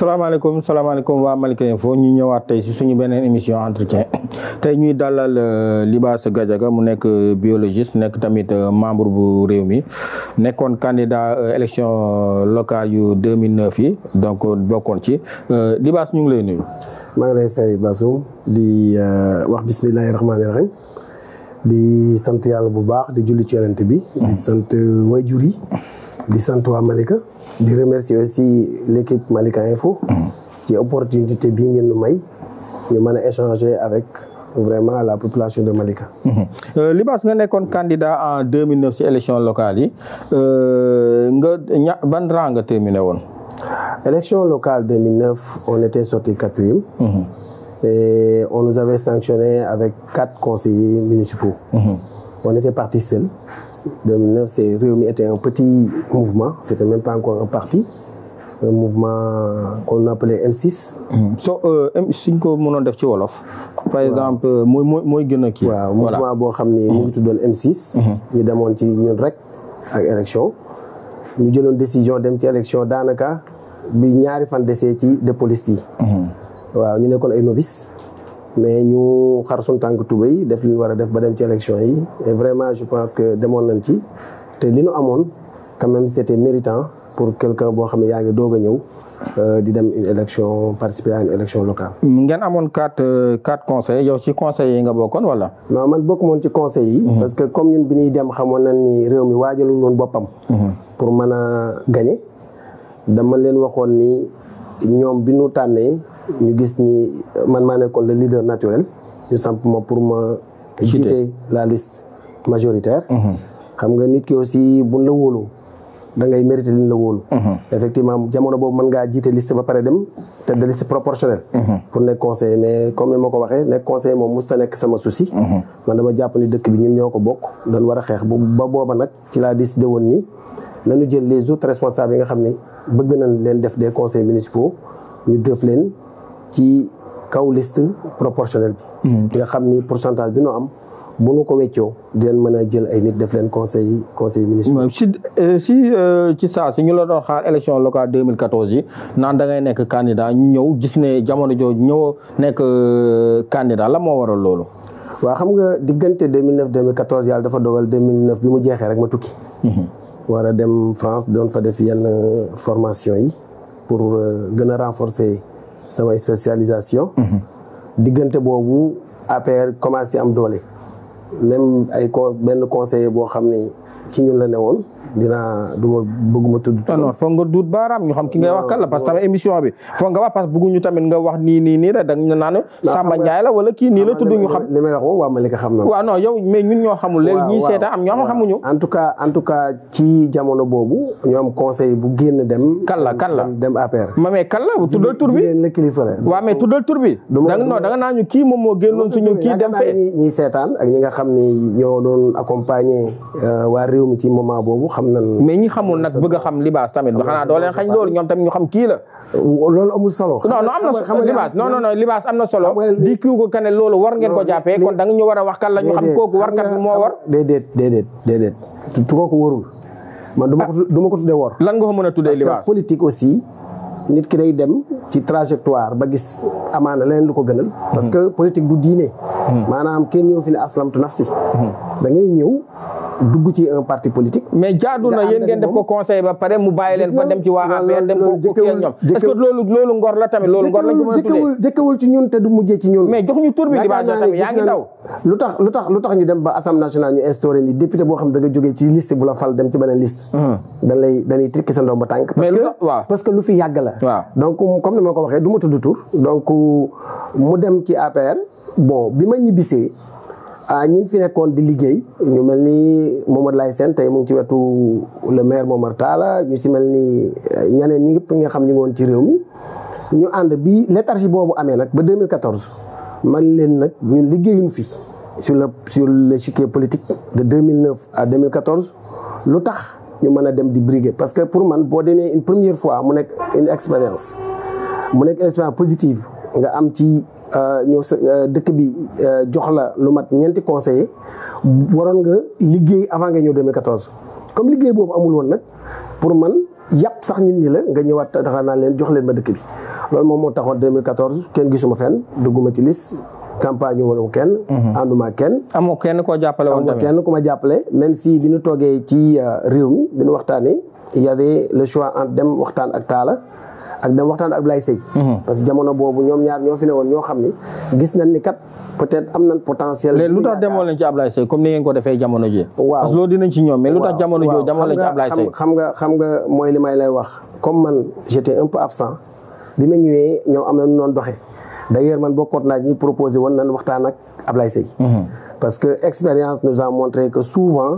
salaamaaleykum waa Malika Info ñu ñëwaat tey si suñu beneen émission entretien tey ñuy dalal Libasse Gadiaga mu nekk biologiste nekk tamit membre bu réew mi nekkoon candidat élection locale yu 2009 yi donc bokkoon ci Libasse ñu ngi lay nuyu. maa ngi lay fay Bassoum di wax bismillahi rahmaani rahim di sant yàlla bu baax di julli ci Yonent bi. di sant waajur yi di sant waa Malika. di remercier aussi l'équipe Malika Info ci opportunité bii ngeen nu may ñu mën a échanger avec vraiment la population de Malika. Libasse nga nekkoon candidat en 2009 ci élection locale yi nga ban rang nga terminé woon. Élection locale 2009 on était sorti 4e. Et on nous avait sanctionné avec 4 conseillers municipaux. On était parti seul. 2009, Rewmi était un petit mouvement, c'était même pas encore un parti, un mouvement qu'on appelait M6. suñ ko mënoon def ci wolof. par exemple mooy gën a kii. waaw mouvement boo xam ni mu ngi tuddoon M6. ñu demoon ci ñun rek ak élection. ñu jëloon décision dem ci élection daanaka bi ñaari fan desee ci de police yi. waaw ñu nekkoon ay novices. mais ñu xar suñu tànk tubéy def li ñu war a def ba dem ci élection yi et vraiment je pense que demoon nañ ci te li ñu amoon quand même c'était méritant pour quelqu'un boo xam ne yaa ngi doog a ñëw di dem une élection participer à une élection locale. ngeen amoon quatre conseils yow ci conseils yi nga bokkoon wala. non man bokk moon ci conseils yi. parce que comme ñun bi ñuy dem xamoon nañ ni réew mi waajalul woon boppam. pour mën a gagner dama leen waxoon ni ñoom bi ñu tànnee. ñu gis ni man maa nekkoon le leader naturel ñu samp ma pour ma jiite la liste majoritaire. xam nga nit ki aussi buñ la wóolu da ngay mériter liñ la wóolu. effectivement jamono boobu mën ngaa jiite liste ba pare dem tête de liste proportionnelle. pour nekk conseiller mais comme ni ma ko waxee nekk conseiller moom mosut a nekk sama souci. man dama jàpp ni dëkk bi ñun ñoo ko bokk doon war a xeex ba booba nag ci laa décidé woon ni nañu jël les autres responsables yi nga xam ni bëgg nañ leen def des conseils municipaux ñu def leen. ci kaw liste proportionnelle bi. nga xam ni pourcentage bi ñu am bu nu ko weccoo di leen mën a jël ay nit def leen conseil municipal. ci saa si ñu la doon xaar élection locale 2014 yi naan da ngay nekk candidat ñu ñëw gis ne jamono jooju ñëw nekk candidat la moo waral loolu. waaw xam nga diggante 2009 2014 yàlla dafa dogal 2009 bi mu jeexee rek ma tukki. war a dem France doon fa def yenn formation yi pour gën a renforcer. sama spécialisation. diggante boobu APR commencé am doole. même benn conseiller boo xam ne ci ñun la newoon bëgguma tudd. non foog nga duut baaraam ñu xam ki ngay wax kan la parce que tamit émission bi foog nga wax parce que bëgguñu tamit nga wax nii rek da nga naan Samba Ndiaye la wala kii nii la tudd ñu xam. li may wax moom waa Malika xam na. waaw non yow mais ñun ñoo xamul. léegi ñii seeta am ñoo xamuñu. en tout cas ci jamono boobu ñu am conseil bu génn dem. kan la dem APR. mais kan la tuddal tur bi jigéen la kilifa la. waaw mais tuddal tur bi. da nga naa ñu kii moom moo génnoon suñu kii dem fee. ñi seetaan ak ñi nga xam ni ñoo doon accompagner waa réew mi ci moment boobu xam nañ. mais ñi xamul nag bëgg a xam Libasse tamit ba xanaa doo leen xañ loolu ñoom tamit ñu xam kii la. loolu amul solo. non am na solo Libasse non Libasse am na solo. di kii ko kane loolu war ngeen ko jàppee kon da nga ñu war a wax kan la ñu xam kooku war kat moo war. déedéet kooku warul man du ma ko tuddee war. lan nga ko mën a tuddee Libasse. parce que politique aussi nit ki day dem ci trajectoire ba gis amaana leneen lu ko gënal. parce que politique du diine. maanaam kenn ñëw fi ne aslamtu nafsi. da ngay ñëw. dugg ci un parti politique. mais jaadu na yéen ngeen def ko conseil ba pare mu bàyyi leen fa dem ci waa APR dem ko kii ak ñoom est-ce que loolu ngor la tamit loolu ngor lañ ko mën a tuddee jëkkewul ci ñun te du mujjee ci ñun. mais jox ñu tur bi Libasse tamit yaa ngi daw. lu tax ñu dem ba assemblée nationale ñu instauré ni député boo xam da nga jógee ci liste bu la fal dem ci beneen liste. dañuy tikki sa ndomba tànk. parce que lu fi yàgg la. waaw donc comme ni ma ko waxee du ma tudd tur. donc mu dem ci APR bon bi ma ñibbisee. ñi fi nekkoon di liggéey ñu mel ni Momadou Lay Sène tey mu ngi ci wetu le maire Momar Talla ñu si mel ni ñeneen ñi ñëpp nga xam ñu ngi woon ci réew mi ñu ànd bi léthargie boobu amee nag ba 2014 man leen nag ñun liggéeyuñ fi sur l'échiquier politique de 2009 à 2014 lu tax ñu mën a dem di briguer parce que pour man boo demee une première fois mu nekk une expérience positive nga am ci ñëw dëkk bi jox la lu mat ñeenti conseiller waroon nga liggéey avant nga ñëw 2014 comme liggéey boobu amul woon nag pour man yàpp sax nit ñi la nga ñëwaat taxaw naa leen jox leen ma dëkk bi loolu moom moo taxoon 2014 kenn gisuma fenn dugguma ci liste campagne wala kenn. ànduma kenn. amoo kenn koo jàppale woon tamit kenn ku ma jàppale même si bi ñu toogee ci réew mi bi ñu waxtaanee il y avait le choix entre dem waxtaan ak Talla ak dem waxtaan ak Abdoulaye Seye. parce que jamono boobu ñoom ñaar ñoo fi ne woon ñoo xam ni gis nañ ni kat peut-être am nañ potentiel. léegi lu tax demoo leen ci Abdoulaye Seye comme ni ngeen ko defee jamono ji. waaw parce que loolu dinañ ci ñoom mais lu tax jamono jooju demoo leen ci Abdoulaye Seye. xam nga mooy li may lay wax comme man j'étais un peu absent bi ma ñëwee ñoom am na nu noonu doxee d'ailleurs man bokkoon naa ñi proposé woon nañ waxtaan ak Abdoulaye Seye. parce que expérience nous a montré que souvent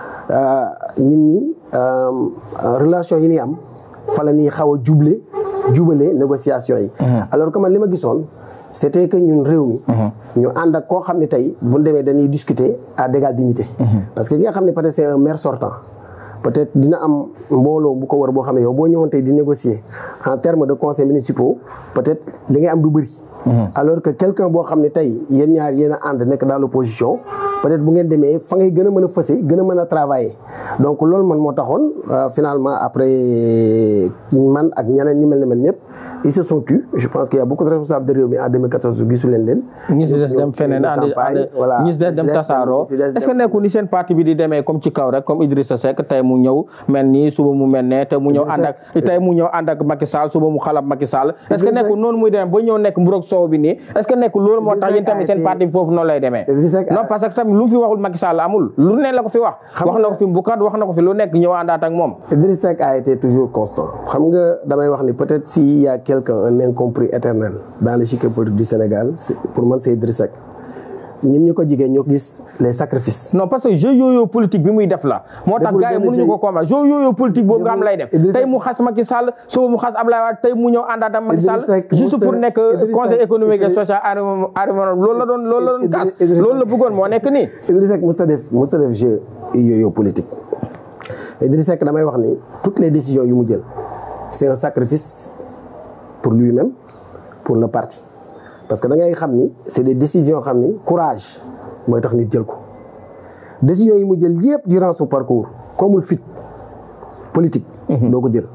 nit ñi relation yi ñuy am fa la ñuy xaw a jubale négociation yi. alors que man li ma gisoon c'était que ñun réew mi. ñu ànd ak koo xam ne tey bu ñu demee dañuy discuter à d'égale dignité. parce que ki nga xam ne peut-être c'est un maire sortant. peut-être dina am mbooloo bu ko war boo xam ne yow boo ñëwoon tey di négocier en termes de conseils municipaux peut-être li ngay am du bëri. alors que quelqu'un boo xam ne tey yéen ñaar yéen a ànd nekk dans l'opposition peut-être bu ngeen demee fa ngay gën a mën a fëse gën a mën a travailler donc loolu man moo taxoon finalement après man ak ñeneen ñi mel ne man ñëpp ils se sont tus je pense qu'il y a beaucoup de responsables de réew mi en 2014 gisu leen. ñi si des dem feneen ñi si des dem tasaaroo est-ce que nekkul ni seen parti bi di demee comme ci kaw rek comme Idrissa Seck tey mu ñëw mel nii suba mu mel ne te mu ñëw ànd ak Macky Sall suba mu xalab Macky Sall est-ce que nekkul noonu muy demee ba ñëw nekk mburoog soow bi nii est-ce que nekkul loolu moo tax yéen tamit seen parti bi foofu noonu lay demee non parce que tamit lu mu fi waxul Macky Sall amul lu ne la ko fi wax na ko fi Mboukat wax na ko fi lu nekk ñëw àndaat ak moom. Idrissa Seck a été toujours constant xam nga damay wax ni peut-être s'il y a quelqu'un un incompris éternel dans l'échiquier politique du Sénégal pour man c'est Idrissa Seck ñun ñu ko jigéen ñoo gis les sacrifices. non parce que jeu yooyu politique bi muy def la. moo tax gars yi mënuñu ko combattre jeu yooyu politique boobu nga am lay def. tey mu xas Macky Sall suba mu xas Abdoulaye Wade tey mu ñëw àndaat ak Macky Sall juste pour nekk conseil économique et social environnemental loolu la doon kaas loolu la bëggoon moo nekk nii. Idrissa Seck musta def jeu yooyu politique. Idrissa Seck damay wax ni toutes les décisions yu mu jël c'est un sacrifice pour lui-même pour le parti. parce que da ngay xam ni c'est des décisions xam ni courage mooy tax nit jël ko décisions yi mu jël yépp durant son parcours comme fit politique. doo ko jël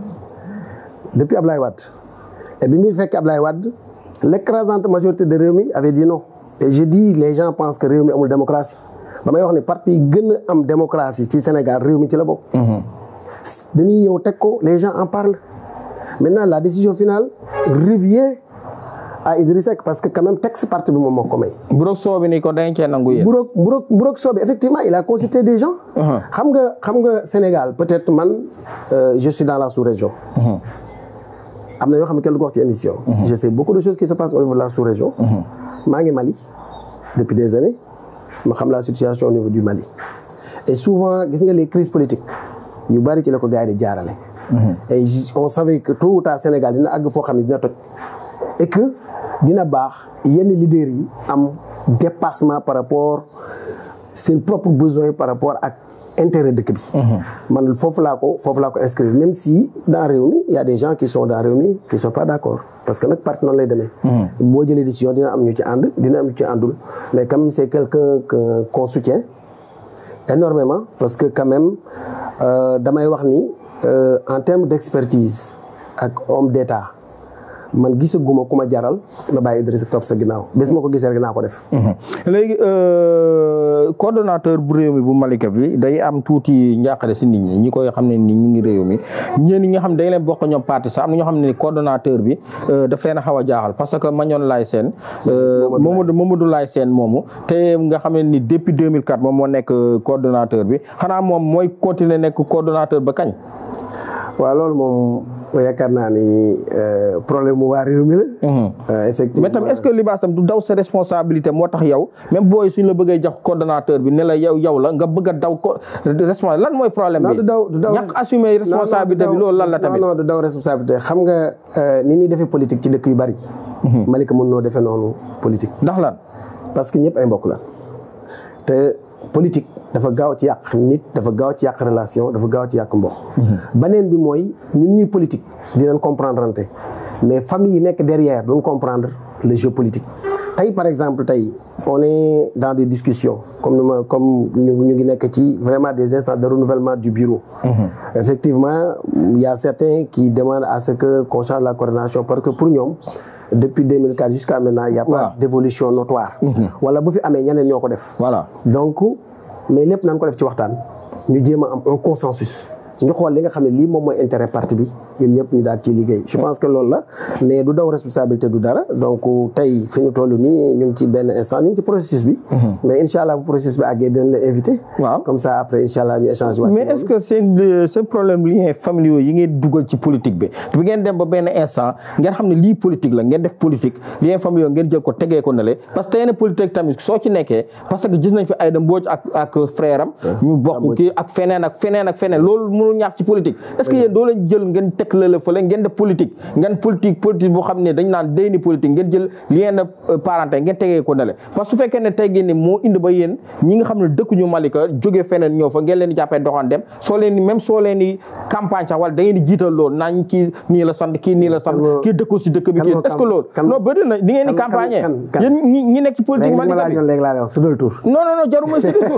depuis Ablaye Wade et bi muy fekk Ablaye Wade l'écrasante majorité de Rewmi avait dit non et je dis les gens pensent que Rewmi amul démocratie damay wax ni parti yi gën a am démocratie ci Sénégal Rewmi ci la bokk. dañuy ñëw teg ko les gens en parlent maintenant la décision finale revient à Idrissa Seck parce que quand même texte parti bi moom moo ko may. Mburok soo bi ni ko dañ cee nangu yéen. Mburok soo bi effectivement il a consulté des gens. xam nga Sénégal peut-être man je suis dans la sous-région. am na yoo xam ne kenn du ko wax ci émission. je sais beaucoup de choses qui se passent au niveau de la sous-région. maa ngi Mali depuis des années ma xam la situation au niveau du Mali et souvent gis nga les crises politiques yu bari ci la ko gars yi di jaarale. et on savait que tôt ou tard Sénégal dina àgg foo xam ne dina toj et que dina baax yenn leaders yi am dépassement par rapport seen propre besoin par rapport ak intérêt dëkk bi. man foofu laa ko inscrire même si dans Rewmi il y a des gens qui sont dans Rewmi qui sont pas d'accord parce que nag parti noonu lay demee. boo jëlee décision dina am ñu ci ànd dina am ñu ci àndul mais quand même c'est quelqu'un qu'on soutient énormément parce que quand même damay wax ni en termes d'expertise ak homme d'État man gisaguma ku ma jaral ma bàyyi Idrissa topp sa ginnaaw bés ma ko gisee rek naa ko def. léegi coordonnateur bu réew mi bu Malika bi day am tuuti njàqare si nit ñi koy xam ne ni ñu ngi réew mi ñeen ñi nga xam ne dañ leen bokk ñoom parti sax am na ñoo xam ne ni coordonnateur bi daf leen a xaw a jaaxal parce que Mañoon Laye Sène Mamadou Laye Sène moomu te nga xam ne ni depuis 2004 moom moo nekk coordonnateur bi xanaa moom mooy continuer nekk coordonnateur ba kañ. waaw loolu moom yaakaar naa ni problème mu waa réew mi la. effectivement mais tam est-ce que Libaas tam du daw sa responsabilité moo tax yow même booy suñ la bëggee jox coordonnateur bi ne la yow la nga bëgg a daw ko responsable lan mooy problème bi. du daw ñàkk assumer responsabilité bi loolu lan la tamit. non du daw responsabilité xam nga ni ñuy defee politique ci dëkk yu bari. Malika mën noo defee noonu politique. ndax lan. parce que ñëpp ay mbokk la te politique dafa gaaw ci yàq nit dafa gaaw ci yàq relation dafa gaaw ci yàq mbokk. beneen bi mooy ñun ñuy politique dinañ comprendre ante mais famille yi nekk derrière duñ comprendre le jeu politique tey par exemple tey on est dans des discussions comme ñu ngi nekk ci vraiment des instances de renouvellement du bureau. Effectivement il y a certains qui demandent à ce que qu'on change la coordination parce que pour ñoom depuis 2004 jusqu'à maintenant il y a pas d'évolution notoire. wala bu fi amee ñeneen ñoo ko def. voilà donc mais lépp nañ ko def ci waxtaan ñu jéem a am un consensus. ñu xool li nga xam ne lii moom mooy intérêt parti bi ñun ñëpp ñu daal ci liggéey je pense que loolu la mais du daw responsabilité du dara donc tey fi ñu toll nii ñu ngi ci benn instant ñu ngi ci processus bi. mais incha allah bu processus bi àggee dinañ la invité. waaw comme ça après incha allah ñu échange. mais est-ce que seen problème liens familiaux yi ngeen dugal ci politique bi bu ngeen dem ba benn instant ngeen xam ne lii politique la ngeen def politique liens familiaux ngeen jël ko tegee ko na le parce que yenn politique tamit soo ci nekkee parce que gis nañ fi Aïda Mbodj ak frère am. ñu bokk kii ak feneen loolu mënul ñàkk ci politique est-ce que yéen doo leen jël ngeen teg la fële ngeen def politique boo xam ne dañ naan day ni politique ngeen jël lien de parenté ngeen tegee ko na le parce que su fekkee ne tey ngeen ni moo indi ba yéen ñi nga xam ne dëkkuñu Malika jógee feneen ñëw fa ngeen leen di jàppee doxaan dem soo leen di campagne sax wala da ngeen di jiital loolu naan kii nii la sant kii nii la sant kii dëkku si dëkk bi kii est-ce que loolu non bëri na di ngeen di campagne yéen ñi nekk ci politique Malika bi non jaruma si tur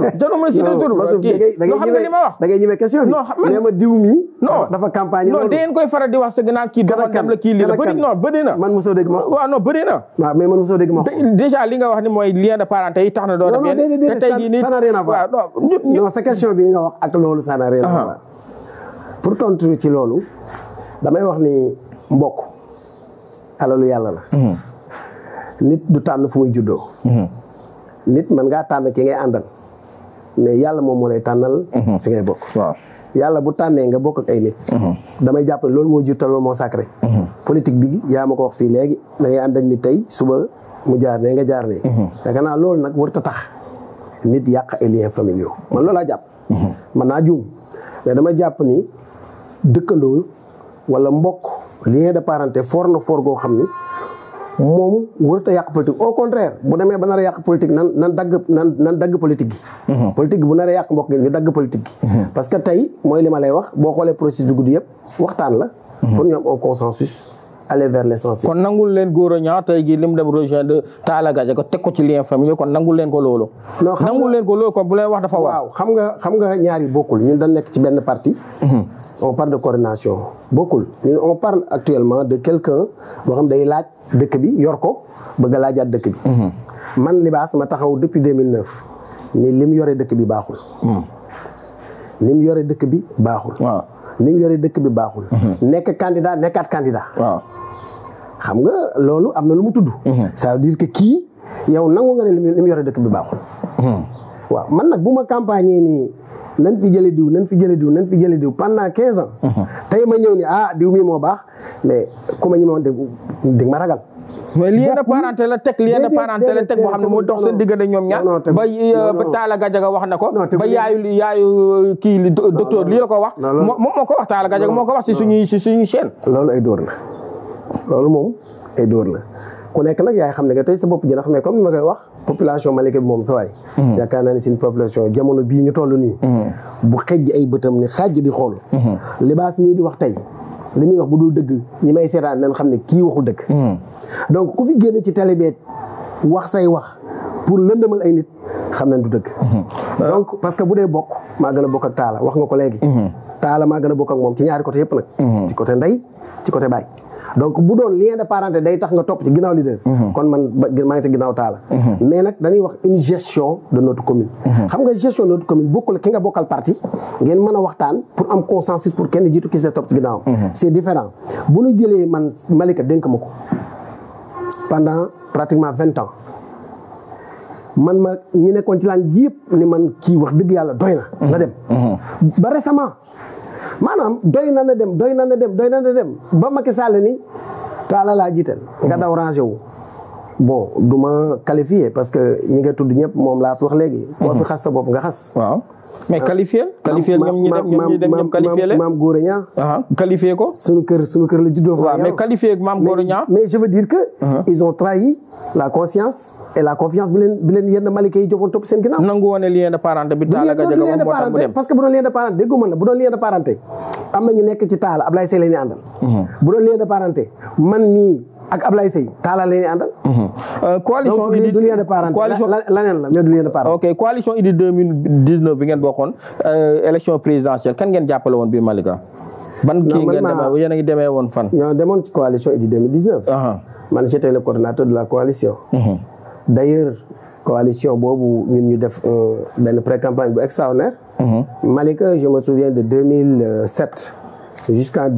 loo xam ne li ma wax da ngay ñëwee question bi nee ma diw mi non dafa campagne non da ngeen koy faral di wax sa gannaaw kii doxal dem la kii lii la bëri na man mosoo dégg ma waaw non bëri na waaw mais man mosoo dégg ma déjà li nga wax ni mooy lien de parenté yi tax na doo def yéen te tey jii nii ça n'a rien à voir non sa question bi nga wax ak loolu ça n'a rien à voir pour tontu ci loolu damay wax ni mbokk alalu yàlla la nit du tànn fu muy juddoo nit man ngaa tànn ki ngay àndal mais yàlla moom moo lay tànnal fi ngay bokk yàlla bu tànnee nga bokk ak ay nit damay jàpp ne loolu moo jur te loolu moo sacré politique bi yaa ma ko wax fii léegi da ngay ànd ak nit tey suba mu jaar ne nga jaar ne yaakaar naa loolu nag warut a tax nit yàq ay liens familiaux man loolu laa jàpp man naa juum mais dama jàpp ni dëkkandoo wala mbokk lien de parenté fort na fort goo xam ni moom warut a yàq politique au contraire bu demee ba nar a yàq politique nan dagg politique gi politique gi bu nar a yàq mbokk gi ñu dagg politique gi parce que tey mooy li ma lay wax boo xoolee processus bi guddi yëpp waxtaan la pour ñu am un consensus aller vers l'essentiel. kon nangul leen Gora Niang tey jii li mu dem rejoindre Talla Gadiaga teg ko ci lien familial kon nangul leen ko loolu nangul leen ko loolu kon bu leen wax dafa war waaw xam nga ñaar yi bokkul ñun dañ nekk ci benn parti on parle de coordination bokkul ñun on parle actuellement de quelqu'un boo xam day laaj dëkk bi yor ko bëgg a laajaat dëkk bi man Libaas ma taxaw depuis 2009 ni li mu yore dëkk bi baaxul ni mu yore dëkk bi baaxul ni mu yore dëkk bi baaxul nekk candidat nekkaat candidat waaw xam nga loolu am na lu mu tudd ça veut dire que kii yow nangu nga ne li mu yore dëkk bi baaxul waaw man nag bu ma campagne nii nañ fi jële diw pendant 15 ans tey ma ñëw ni diw mi moo baax mais ku ma ñi moon di ma ragal mais lien de parenté la teg lien de parenté la teg boo xam ne moo dox seen diggante ñoom ñaar ba Talla Gadiaga wax na ko ba yaayu kii li docteur lii la ko wax moom moo ko wax Talla Gadiaga moo ko wax si suñuy chaîne loolu ay dóor la loolu moom ay dóor la ku nekk nag yaay xam ne nga tey sa bopp jënax mais comme ni ma koy wax population Malika bi moom sa waay yaakaar naa ne seen population jamono bii ñu toll nii bu xejj ay bëtam ni xaaj di xool Libaas mii di wax tey li muy wax bu dul dëgg ñi may seetaan nañ xam ne kii waxul dëgg donc ku fi génn ci télé bi wax say wax pour lëndëmal ay nit xam nañ du dëgg donc parce que bu dee bokk maa gën a bokk ak Talla wax nga ko léegi Talla maa gën a bokk ak moom ci ñaari côté yëpp nag ci côté ndey ci côté baay donc bu doon lien de parenté day tax nga topp ci ginnaaw leader kon man maa ngi ci ginnaaw Talla mais nag dañuy wax une gestion de notre commune xam nga gestion de notre commune bokkul ki nga bokkal parti ngeen mën a waxtaan pour am consensus pour kenn jiitu ki si topp ci ginnaaw c'est différent bu ñu jëlee man Malika dénk ma ko pendant pratiquement 20 ans man ma ñi nekkoon ci laan gi yëpp ni man kii wax dëgg yàlla doy na dem ba récemment maanaam doy na dem ba Macky Sall ni Talla laa jiital nga daw rangé wu bon du ma qualifié parce que ñi nga tudd ñëpp moom laa fi wax léegi boo fi xas sa bopp nga xas waaw mais qualifié ñoom ñi dem ñoom qualifié leen. Mame Gora Niang. qualifié ko. suñu kër la juddoo. waaw mais qualifié Mame Gora Niang. mais je veux dire que. ils ont trahi la conscience et la confiance bi leen yenn Malika yi joxoon topp seen ginnaaw. nangu woon lien de parenté bi Talla Gadiaga moom moo tax mu dem. parce que bu doon lien de parenté déggu ma la bu doon lien de parenté am na ñu nekk ci Talla Ablaye Seye la ñuy àndal. bu doon lien de parenté man mii ak Ablaye Seye Talla la ñuy àndal. coalition Idy du lien de parenté laneen la mais du lien de parenté. ok coalition Idy 2019 bi ngeen bokkoon élection présidentielle kan ngeen jàppale woon biir Malika. ban kii ngeen demee yéen a ngi demee woon fan. ñoo demoon ci coalition Idy 2019. man j'étais le coordonnateur de la coalition. d'ailleurs coalition boobu ñun ñu def benn pré-campagne bu extraordinaire. Malika je me souviens de 2007 jusqu'en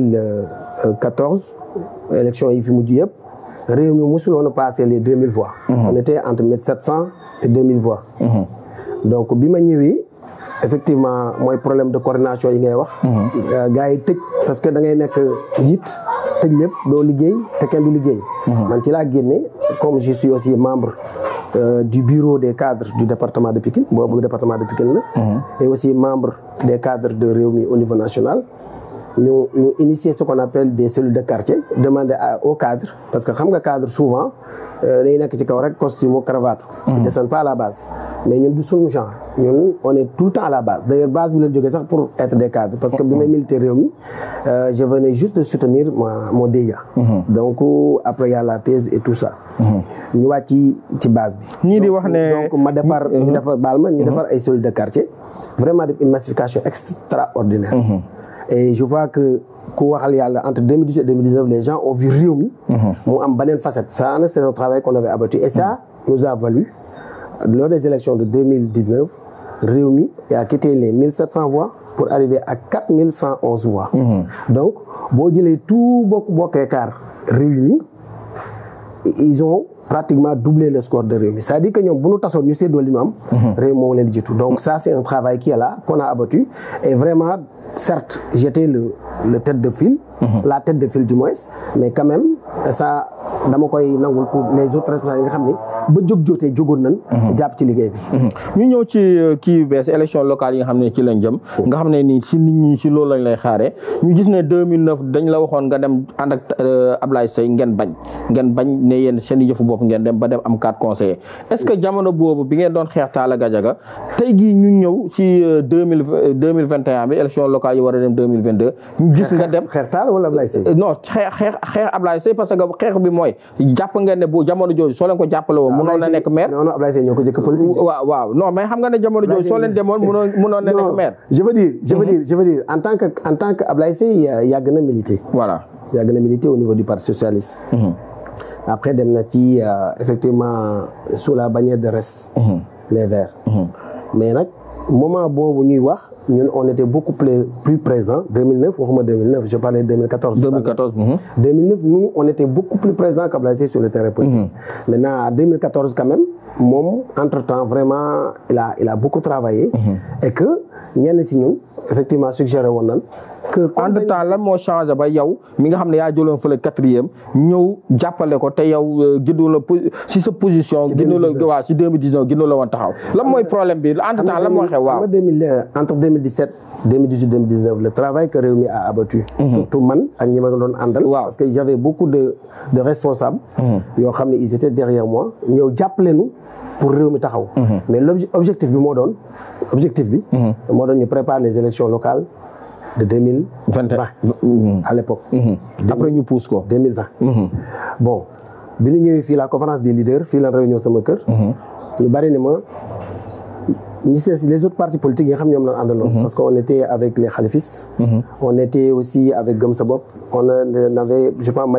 2014 élection yi fi mujj yëpp réew mi mosul woon a passer les 2000 voix. on était entre 1700 et 2000 voix. donc bi ma ñëwee effectivement mooy problème de coordination yi ngay wax. gars yi tëj parce que da ngay nekk njiit tëj lépp doo liggéey te kenn du liggéey. man ci laa génne comme je suis aussi membre du bureau des cadres du département de Pikine boobu département de Pikine la. et aussi membre des cadres de Rewmi au niveau national. ñu initier ce qu'on appelle des cellules de quartier demander aux cadres parce que xam nga cadre souvent dañuy nekk ci kaw rek costume cravate. ils descendent pas à la base. mais ñun du suñu genre ñun on est tout le temps à la base d'ailleurs base bi leen jógee sax pour être des cadres parce que bi may militaire Rewmi je venais juste de soutenir mon DEA. donc après y a la thèse et tout ça. ñu wàcc ci base bi. ñii di wax ne donc ma defar ñu defar baal ma ñu defar ay cellules de quartier vraiment def une massification extraordinaire. et je vois que ku waxal yàlla entre 2018 et 2019 les gens ont vu Rewmi mu am beneen facette ça c'est un travail qu'on avait abattu et ça nous a valu lors des élections de 2019 Rewmi a quitté les 1700 voix pour arriver à 4111 voix. donc boo jëlee tout bokk écart réunis ils ont pratiquement doublé le score de Rewmi c'est-à-dire que ñoom bu ñu tasoon ñu séddoo li ñu am. Rewmi moo leen di jiitu donc ça c'est un travail qui est là qu'on a abattu et vraiment certes j'étais le tête de file. la tête de file du moins mais quand même ça dama koy nangul pour les autres responsables yi nga xam ne ba jógee jógoon nañ. jàpp ci liggéey bi. ñu ñëw ci kii bees élection locale yi nga xam ne ci lañ jëm. nga xam ne nii si nit ñi si loolu lañ lay xaaree ñu gis ne 2009 dañ la waxoon nga dem ànd ak Ablaye Seye ngeen bañ ne yéen seen i yëfu bopp ngeen dem ba dem am 4 conseillers est-ce que jamono boobu bi ngeen doon xeex Talla Gadiaga tey gii ñu ñëw ci 2021 bi élection locale yi war a dem 2022 ñu gis nga dem. xeex Talla wala Ablaye Seye. non xeex Ablaye Seye parce que xeex bi mooy jàpp ngeen ne bu jamono jooju soo leen ko jàppale woon mënoon na nekk maire. non Ablaye Seye ñoo ko jëkk politique. waaw non mais xam nga ne jamono jooju soo leen demoon mënoon na nekk maire. je veux dire en tant que Ablaye Seye yàgg na militer. voilà yàgg na militer au niveau du parti socialiste. après dem na ci effectivement sous la bannière de RES. les Verts. mais nag moment boobu ñuy wax ñun on était beaucoup plus présent 2009 waxuma 2009 je parlais 2014. 2009 nous on était beaucoup plus présent qu'Ablaye Seye sur le terrain politique. maintenant en 2014 quand même moom entre-temps vraiment il a beaucoup travaillé. et que ñenn si ñun effectivement suggéré woon nañ que entre-temps lan moo changé ba yow mi nga xam ne yaa jëloon fële 4e ñëw jàppale ko te yow gënoo la si sa position. gënoo la waaw si 2019 gënoo la woon taxaw. lan mooy problème bi entre-temps lan moo xew waaw. entre 2017 2018 2019 le travail que Rewmi a abattu. surtout man ak ñi ma doon àndal. parce que j'avais beaucoup de responsables. yoo xam ne ils étaient derrière moi ñëw jàppale nu pour Rewmi taxaw. mais l'objectif bi moo doon ñu préparer les élections locales de 2020 à l'époque. après ñu pousse ko 2020. bon bi ñu ñëwee fii la conférence des leaders fii la réunion sama kër. ñu bari ne ma les autres partis politiques yi nga xam ñoom la àndaloon. parce qu'on était avec les khalifistes. on était aussi avec Gëm Sa Bopp. on avait je pense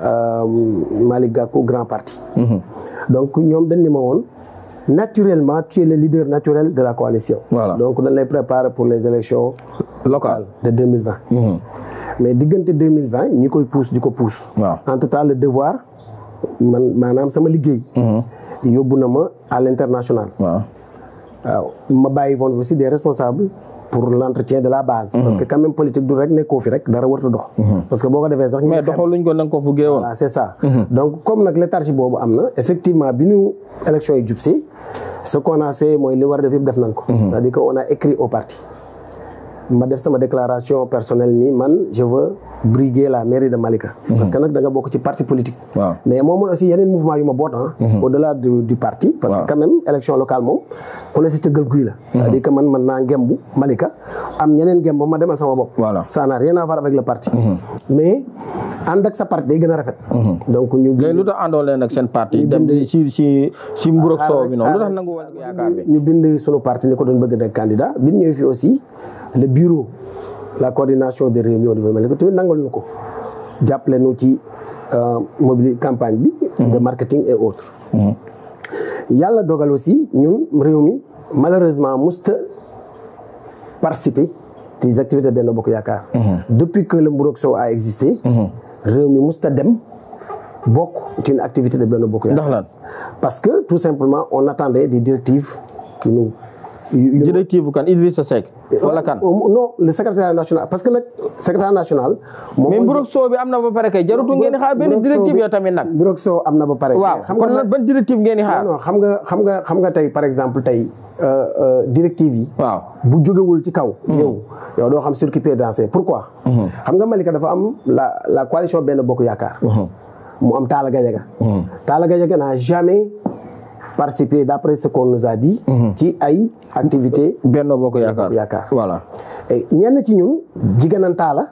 Malick Gakou grand parti. donc ñoom dañ ne ma woon naturellement tu es le leader naturel de la coalition. voilà donc dañ lay préparer pour les élections locales de 2020. mais diggante 2020 ñi koy pousse di ko pousse. entre-temps le devoir maanaam sama liggéey. yóbbu na ma à l'international. waaw ma bàyyi woon aussi des responsables pour l'entretien de la base. parce que quand même politique du rek nekkoo fi rek dara warut dox. parce que boo ko defee sax. mais doxal luñ ko na nga ko fuggee woon. voilà c'est ça. donc comme nag léthargie boobu am na effectivement bi ñu élection yi jub si ce qu'on a fait mooy li war a def yëpp def nañ ko. c'est-à-dire que on a écrit au parti. ma def sama déclaration personnelle ni man je veux briguer la mairie de Malika. parce que nag da nga bokk ci parti politique. waaw mais moom aussi yeneen mouvement yu ma boot au-delà du parti. parce que quand même élection locale moom ku ne si tëggal guy la. c'est-à-dire que man naa ngembu Malika am ñeneen ngemb ma demal sama bopp. voilà ça n'a rien à voir avec le parti. mais ànd ak sa parti day gën a rafet. donc ñu. léegi lu tax àndoo leen ak seen parti. dem si mburu ak soow bi noonu lu tax nangu woon yaakaar bi. ñu bind sunu parti ni ko doon bëgg nekk candidat bi ñu ñëwee fii aussi le bureau la coordination des réunions de Malika tamit nangal ñu ko jàppale nu ci mobili campagne bi. de marketing et autres. yàlla dogal aussi ñun réew mi malheureusement musta participer des activités Benno Bokk Yaakaar. depuis que le mburu ak soow a existé. réew mi musta dem bokk ci une activité de Benno Bokk Yaakaar. parce que tout simplement on attendait des directives qui nous. directive kan Idrissa Seck wala kan. non le secrétaire national parce que nag secrétaire national. mais mburu ak soow bi am na ba pare kay jarutu ngeen di xaar benn directive yoo tamit nag. mburu ak soow am na ba pare. waaw kon nag ban directive ngeen di xaar. non xam nga tey par exemple tey directive yi. waaw bu jógewul ci kaw. yow doo xam sur qui pied danser pourquoi. xam nga Malika dafa am la coalition Benno Bokk Yaakaar. mu am Talla Gadiaga. Talla Gadiaga n'a jamais participer d'après ce qu'on nous a dit. ci ay activités. Benno Bokk Yaakaar voilà. et ñenn ci ñun jigéenan Talla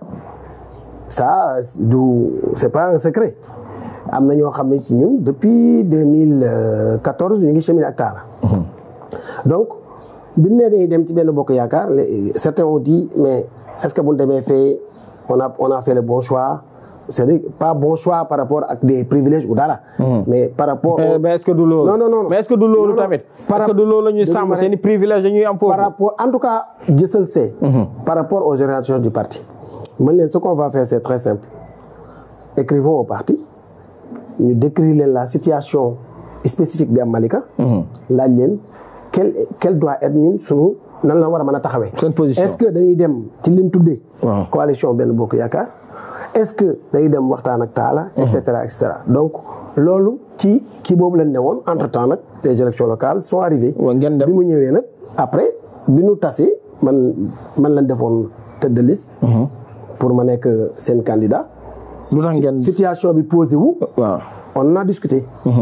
ça c'est pas un secret am na ñoo xam ne ci ñun depuis 2014 ñu ngi cheminer ak Talla. donc bi ñu nee dañuy dem ci Benno Bokk Yaakaar certains ont dit mais est-ce que bu ñu demee fee on a fait le bon choix. c'est-à-dire pas bon choix par rapport ak des privilèges ou dara. mais par rapport. mais est-ce que du loolu. non mais est-ce que du loolu tamit. est-ce que du loolu la ñuy sàmm seen i privilèges ñuy am foofu. par rapport en tout cas jësal see. par rapport aux orientations du parti. man leen ce qu'on va faire c'est très simple. écrivons au parti ñu décrire leen la situation spécifique bi am Malika. laaj leen quelle doit être ñun sunu nan la war a mën a taxawee. seen position est-ce que dañuy dem ci liñ tuddee. coalition Benno Bokk Yaakaar. est-ce que day dem waxtaan ak Talla et cetera et cetera donc loolu ci kii boobu lañ ne woon entre temps nag les élections locales sont arrivées. bi mu ñëwee nag après bi nu tasee man lañ defoon tête de liste. pour ma nekk seen candidat. lu tax ngeen situation bi posé wu. waaw on en a discuté.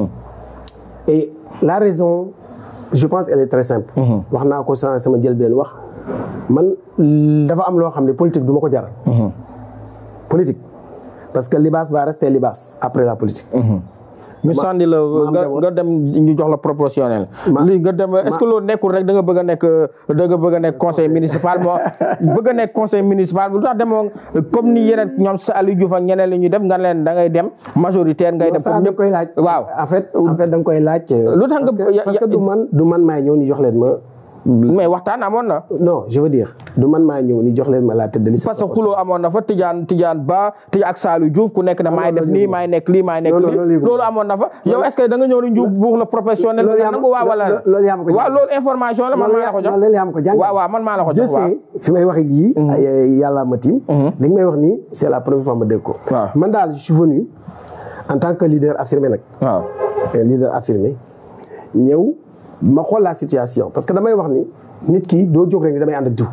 et la raison je pense elle est très simple. wax naa ko sama njëlbeen wax man dafa am loo xam ne politique du ma ko jaral. politique parce que libaas va rester libaas après la politique. ñu sànni la nga dem ñu jox la proportionnel. lii nga dem est-ce que loolu nekkul rek da nga bëgg a nekk conseil municipal moo bëgg a nekk conseil municipal lu tax demoo comme ni yeneen ñoom sa Aliou Diouf ak ñeneen li ñu def nga leen da ngay dem majoritaire ngay dem. comme ñëpp koy laaj. waaw en fait da nga koy laaj. lu tax nga parce que du man maay ñëw ni jox leen ma. mais waxtaan amoon na. non je veux dire du man maa ñëw ni jox leen ma la tête de liste. parce que xuloo amoon na fa Tidiane Ba ak Saliou Diouf ku nekk na maay def nii maay nekk lii maay nekk lii loolu amoon na fa yow est-ce que da nga ñëw ni Diouf buux la professionnel bi nga nangu waaw wala loolu yaa ma ko waaw loolu information la man maa la ko jox loolu yaa ma ko jàng waaw man maa la ko jox waaw fi may wax ak yii yàlla ma tiim li nga may wax nii c'est la première fois ma dégg ko man daal je suis venu en tant que leader affirmé nag waaw leader affirmé ñëw ma xool la situation parce que damay wax ni nit ki doo jóg rek ni damay ànd ak diw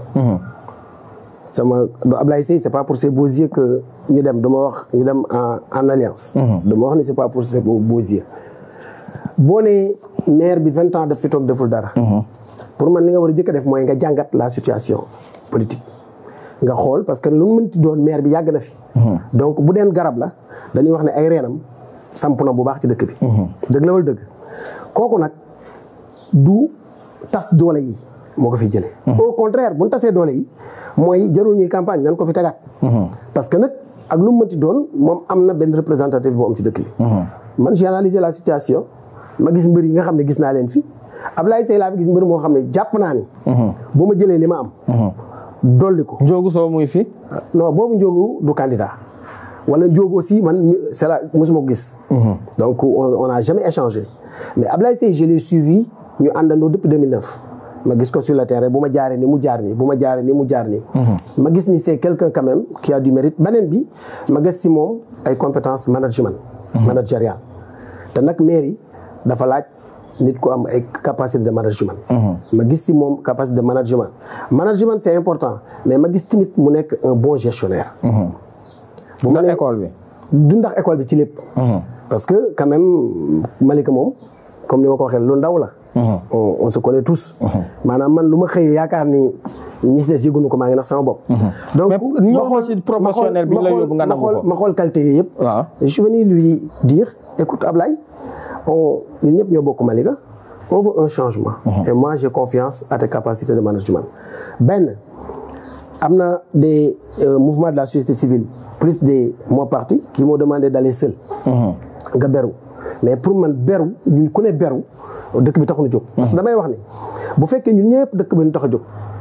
sama do Ablaye Seye c'est pas pour ses beaux yeux que ñu dem dama wax ñu dem en alliance dama wax ni c'est pas pour ses beaux yeux boo ne maire bi 20 ans daf fi toog deful dara pour man li nga war a jëkk a def mooy nga jàngat la situation politique nga xool parce que lu mu mënti doon maire bi yàgg na fi donc bu deen garab la dañuy wax ne ay reenam samp na bu baax ci dëkk bi dëgg la wala dëgg kooku nag du tas doole yi moo ko fi jëlee. au contraire bu ñu tasee doole yi mooy jarul ñuy campagne nan ko fi tegaat. parce que nag ak lu mu mënti doon moom am na benn représentatif boo am ci dëkk bi. man j'ai analysé la situation ma gis mbër yi nga xam ne gis naa leen fi Ablaye Seye laa fi gis mbër moo xam ne jàpp naa ni. bu ma jëlee li ma am. dolli ko. Ndiogou Sow muy fi. non boobu Ndiogou du candidat wala Ndiogou aussi man c'est la mosuma ko gis. donc on a jamais échangé mais Ablaye Seye je l'ai suivi ñu àndandoo depuis 2009. ma gis ko sur le terrain bu ma jaaree ni mu jaar nii bu ma jaaree ni mu jaar nii. ma gis ni c'est quelqu'un quand même qui a du mérite beneen bi ma gis si moom ay compétences managériales te nag mairie dafa laaj nit ku am ay capacité de management. ma gis si moom capacité de management. management c'est important mais ma gis tamit mu nekk un bon gestionnaire. bu ma nee école bi. du ndax école bi ci lépp. parce que quand même Malika moom comme ni ma ko waxee lu ndaw la. on se connaît tous. maanaam man lu ma xëyee yaakaar ni ñi si des yëgunu ko maa ngi nax sama bopp. donc ñoo xool si promotionnel bi la yóbbu nga nangu ko ma xool qualité yi yëpp. waaw je suis venu lui dire écoute Ablaye ñun ñëpp ñoo bokk Malika on veut un changement. et moi j'ai confiance à tes capacités de management. benn am na des mouvements de la société civile plus des mon parti qui m'ont demandé d'aller seul. nga beru mais pour man beru ñun ku ne beru dëkk bi taxu na jóg. parce que damay wax ni bu fekkee ñun ñëpp dëkk bi ñu tax a jóg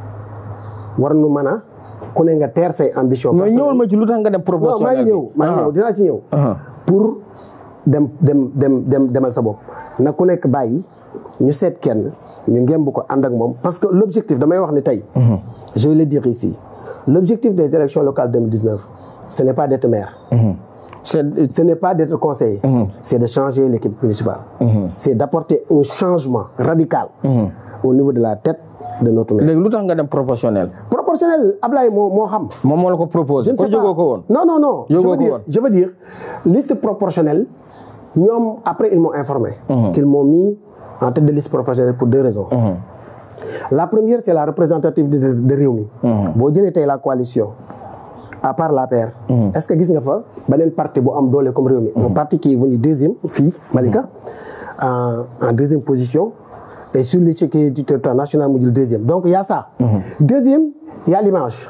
war nu mën a ku ne nga teer say ambition. mais ñëwal ma ci lu tax nga dem proportionnel bi. maa ngi ñëw dinaa ci ñëw. pour demal sa bopp na ku nekk bàyyi ñu seet kenn ñu ngemb ko ànd ak moom parce que l'objectif damay wax ni tey. je vais le dire ici l'objectif des élections locales 2019 ce n'est pas d'être maire. ce n'est pas d'être conseiller. C'est de changer l'équipe municipale. C'est d'apporter un changement radical au niveau de la tête de notre maire. léegi lu tax nga dem proportionnel. proportionnel Ablaye moo xam. moom moo la ko proposé. ko jógoo ko woon. non. je veux dire liste proportionnelle ñoom après ils m'ont informé. qu'ils m'ont mis en tête de liste proportionnelle pour 2 raisons. La première c'est la représentativité de Rewmi. boo jëlee tey la coalition. à part l'APR. est-ce que gis nga fa beneen parti bu am doole comme Rewmi. un parti qui est venu deuxième fii Malika en deuxième position et sur l'échiquier du territoire national mu jël deuxième donc y a ça. Deuxième y a l'image.